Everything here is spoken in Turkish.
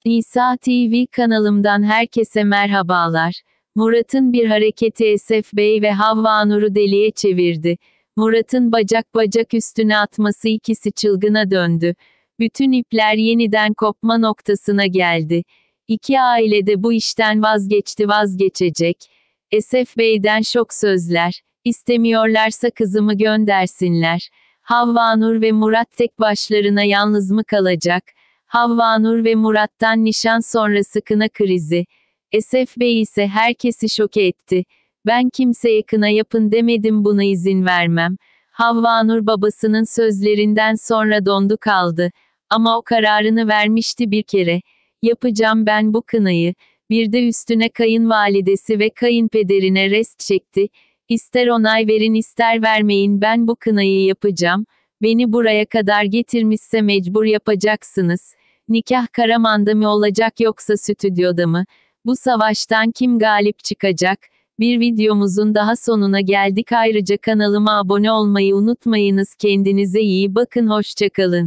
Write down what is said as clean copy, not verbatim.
İsa TV kanalımdan herkese merhabalar. Murat'ın bir hareketi Esef Bey ve Havva Nur'u deliye çevirdi. Murat'ın bacak üstüne atması ikisi çılgına döndü. Bütün ipler yeniden kopma noktasına geldi. İki aile de bu işten vazgeçecek. Esef Bey'den şok sözler. İstemiyorlarsa kızımı göndersinler. Havva Nur ve Murat tek başlarına yalnız mı kalacak? Havva Nur ve Murat'tan nişan sonrası kına krizi. Esef Bey ise herkesi şoke etti. Ben kimseye kına yapın demedim, buna izin vermem. Havva Nur babasının sözlerinden sonra dondu kaldı. Ama o kararını vermişti bir kere. Yapacağım ben bu kınayı. Bir de üstüne kayınvalidesi ve kayınpederine rest çekti. İster onay verin ister vermeyin, ben bu kınayı yapacağım. Beni buraya kadar getirmişse mecbur yapacaksınız. Nikah Karaman'da mı olacak yoksa stüdyoda mı? Bu savaştan kim galip çıkacak? Bir videomuzun daha sonuna geldik. Ayrıca kanalıma abone olmayı unutmayınız. Kendinize iyi bakın. Hoşça kalın.